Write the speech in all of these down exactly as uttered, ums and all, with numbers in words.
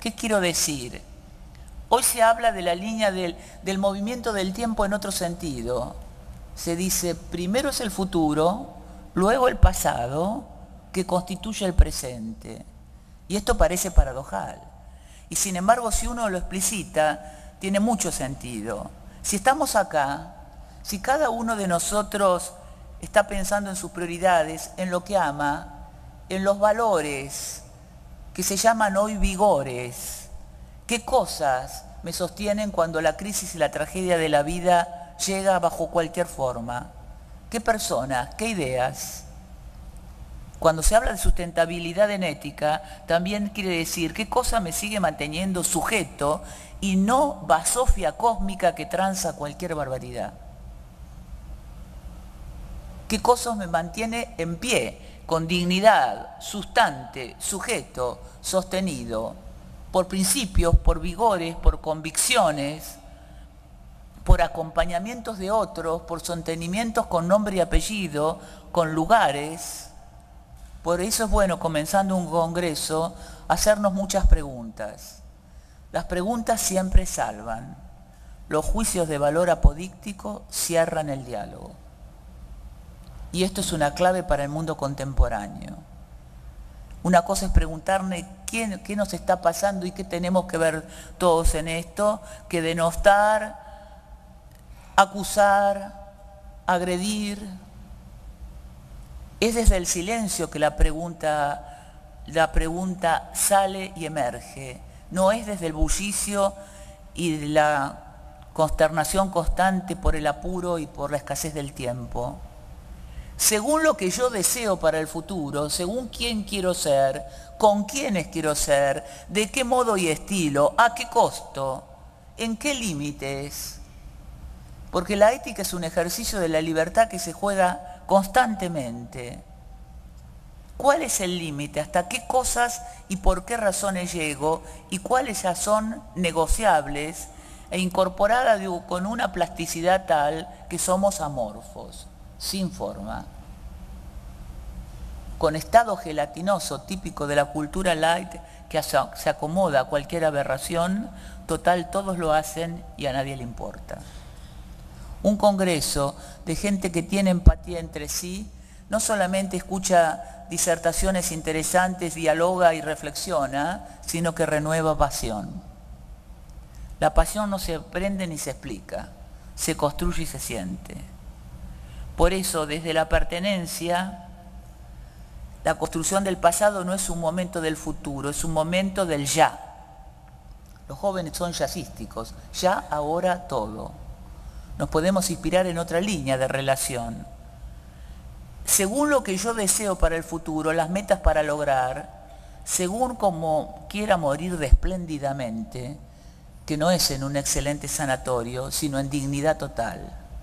¿Qué quiero decir? Hoy se habla de la línea del, del movimiento del tiempo en otro sentido. Se dice, primero es el futuro, luego el pasado, que constituye el presente. Y esto parece paradojal. Y sin embargo, si uno lo explicita, tiene mucho sentido. Si estamos acá, si cada uno de nosotros está pensando en sus prioridades, en lo que ama, en los valores que se llaman hoy vigores, ¿qué cosas me sostienen cuando la crisis y la tragedia de la vida llega bajo cualquier forma? ¿Qué personas? ¿Qué ideas? Cuando se habla de sustentabilidad en ética, también quiere decir qué cosa me sigue manteniendo sujeto y no basofia cósmica que tranza cualquier barbaridad. ¿Qué cosa me mantiene en pie, con dignidad, sustante, sujeto, sostenido? Por principios, por vigores, por convicciones, por acompañamientos de otros, por sostenimientos con nombre y apellido, con lugares. Por eso es bueno, comenzando un congreso, hacernos muchas preguntas. Las preguntas siempre salvan. Los juicios de valor apodíctico cierran el diálogo. Y esto es una clave para el mundo contemporáneo. Una cosa es preguntarme qué, qué nos está pasando y qué tenemos que ver todos en esto, que denostar, acusar, agredir. Es desde el silencio que la pregunta, la pregunta sale y emerge. No es desde el bullicio y la consternación constante por el apuro y por la escasez del tiempo. Según lo que yo deseo para el futuro, según quién quiero ser, con quiénes quiero ser, de qué modo y estilo, a qué costo, en qué límites. Porque la ética es un ejercicio de la libertad que se juega constantemente. ¿Cuál es el límite? ¿Hasta qué cosas y por qué razones llego? ¿Y cuáles ya son negociables e incorporadas con una plasticidad tal que somos amorfos, sin forma? Con estado gelatinoso típico de la cultura light que se acomoda a cualquier aberración, total todos lo hacen y a nadie le importa. Un congreso de gente que tiene empatía entre sí, no solamente escucha disertaciones interesantes, dialoga y reflexiona, sino que renueva pasión. La pasión no se aprende ni se explica, se construye y se siente. Por eso, desde la pertenencia, la construcción del pasado no es un momento del futuro, es un momento del ya. Los jóvenes son jazzísticos, ya, ahora, todo. Nos podemos inspirar en otra línea de relación. Según lo que yo deseo para el futuro, las metas para lograr, según como quiera morir de espléndidamente, que no es en un excelente sanatorio, sino en dignidad total.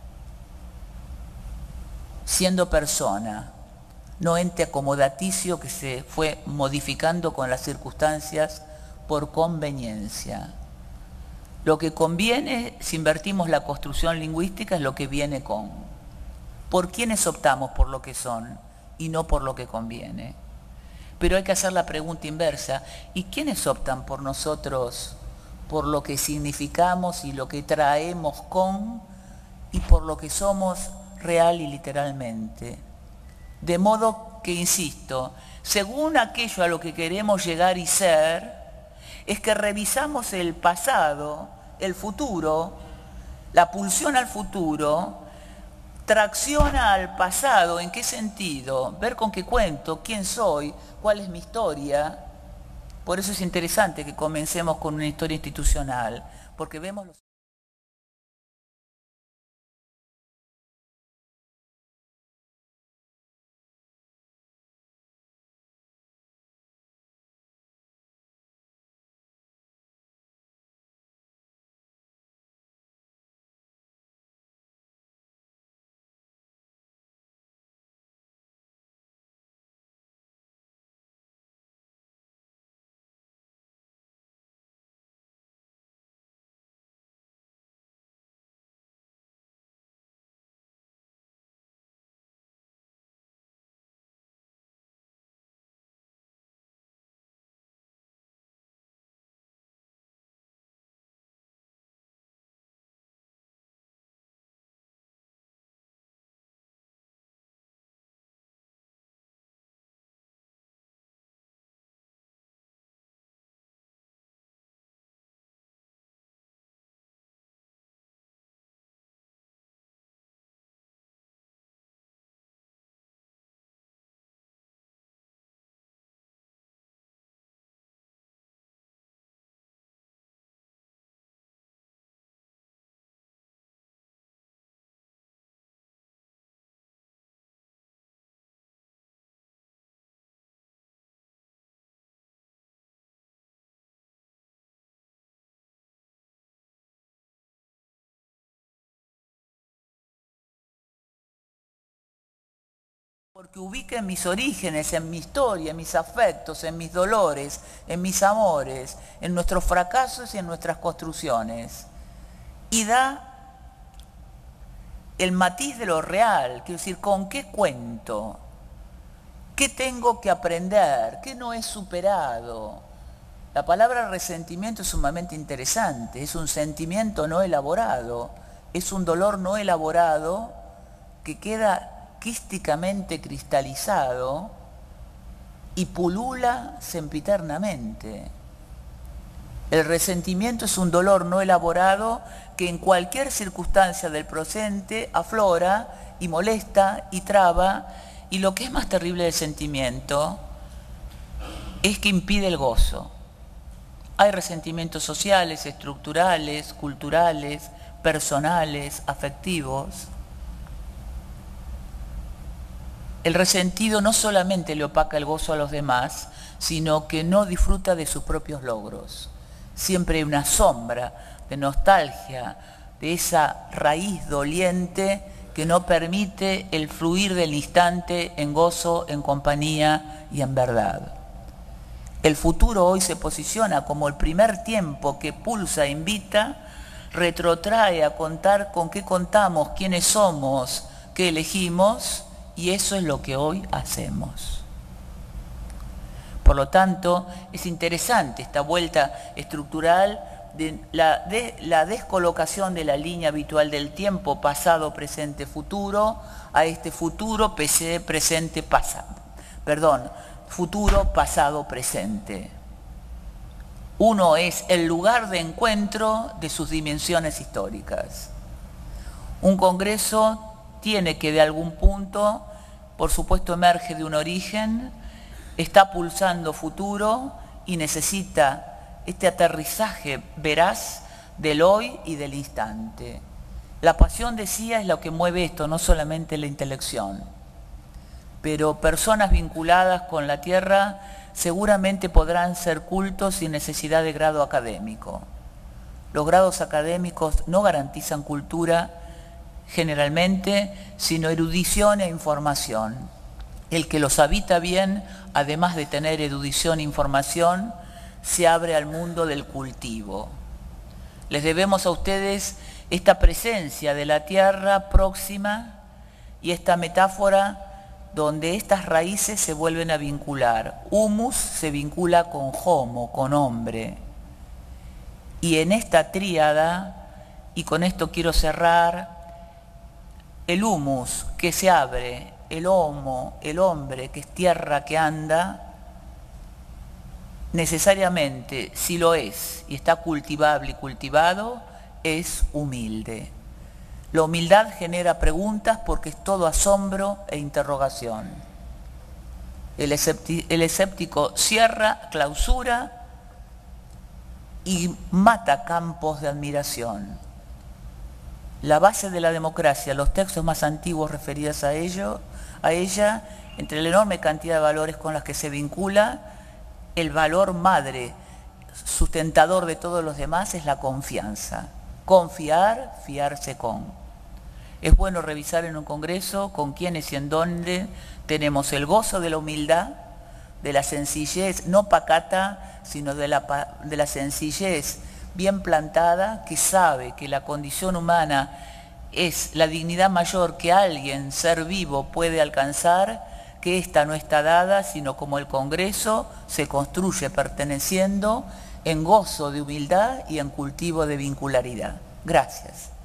Siendo persona, no ente acomodaticio que se fue modificando con las circunstancias por conveniencia. Lo que conviene, si invertimos la construcción lingüística, es lo que viene con. ¿Por quiénes optamos por lo que son y no por lo que conviene? Pero hay que hacer la pregunta inversa. ¿Y quiénes optan por nosotros, por lo que significamos y lo que traemos con y por lo que somos real y literalmente? De modo que, insisto, según aquello a lo que queremos llegar y ser, es que revisamos el pasado, el futuro, la pulsión al futuro, tracciona al pasado. ¿En qué sentido? Ver con qué cuento, quién soy, cuál es mi historia. Por eso es interesante que comencemos con una historia institucional, porque vemos los... porque ubica en mis orígenes, en mi historia, en mis afectos, en mis dolores, en mis amores, en nuestros fracasos y en nuestras construcciones. Y da el matiz de lo real, quiero decir, ¿con qué cuento? ¿Qué tengo que aprender? ¿Qué no he superado? La palabra resentimiento es sumamente interesante, es un sentimiento no elaborado, es un dolor no elaborado que queda quísticamente cristalizado y pulula sempiternamente. El resentimiento es un dolor no elaborado que en cualquier circunstancia del presente aflora y molesta y traba, y lo que es más terrible del sentimiento es que impide el gozo. Hay resentimientos sociales, estructurales, culturales, personales, afectivos. El resentido no solamente le opaca el gozo a los demás, sino que no disfruta de sus propios logros. Siempre hay una sombra de nostalgia, de esa raíz doliente que no permite el fluir del instante en gozo, en compañía y en verdad. El futuro hoy se posiciona como el primer tiempo que pulsa e invita, retrotrae a contar con qué contamos, quiénes somos, qué elegimos, y eso es lo que hoy hacemos. Por lo tanto, es interesante esta vuelta estructural de la, de la descolocación de la línea habitual del tiempo pasado, presente, futuro, a este futuro, presente, pasado. Perdón, futuro, pasado, presente. Uno es el lugar de encuentro de sus dimensiones históricas. Un congreso tiene que de algún punto, por supuesto emerge de un origen, está pulsando futuro y necesita este aterrizaje veraz del hoy y del instante. La pasión, decía, es lo que mueve esto, no solamente la intelección. Pero personas vinculadas con la tierra seguramente podrán ser cultos sin necesidad de grado académico. Los grados académicos no garantizan cultura generalmente, sino erudición e información. El que los habita bien, además de tener erudición e información, se abre al mundo del cultivo. Les debemos a ustedes esta presencia de la tierra próxima y esta metáfora donde estas raíces se vuelven a vincular. Humus se vincula con homo, con hombre. Y en esta tríada, y con esto quiero cerrar, el humus que se abre, el homo, el hombre, que es tierra que anda, necesariamente, si lo es y está cultivable y cultivado, es humilde. La humildad genera preguntas porque es todo asombro e interrogación. El escéptico cierra, clausura y mata campos de admiración. La base de la democracia, los textos más antiguos referidos a ello, a ella, entre la enorme cantidad de valores con las que se vincula, el valor madre, sustentador de todos los demás, es la confianza. Confiar, fiarse con. Es bueno revisar en un congreso con quiénes y en dónde tenemos el gozo de la humildad, de la sencillez, no pacata, sino de la, de la sencillez bien plantada, que sabe que la condición humana es la dignidad mayor que alguien, ser vivo, puede alcanzar, que esta no está dada, sino como el Congreso se construye perteneciendo en gozo de humildad y en cultivo de vincularidad. Gracias.